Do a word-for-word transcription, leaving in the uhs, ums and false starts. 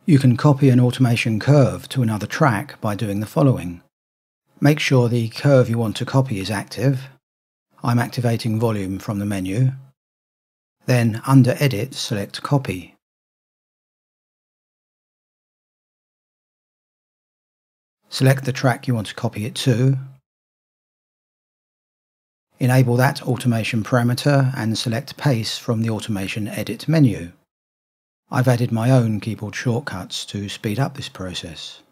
You can copy an automation curve to another track by doing the following. Make sure the curve you want to copy is active. I'm activating volume from the menu. Then under Edit, select Copy. Select the track you want to copy it to. Enable that automation parameter and select Paste from the Automation Edit menu. I've added my own keyboard shortcuts to speed up this process.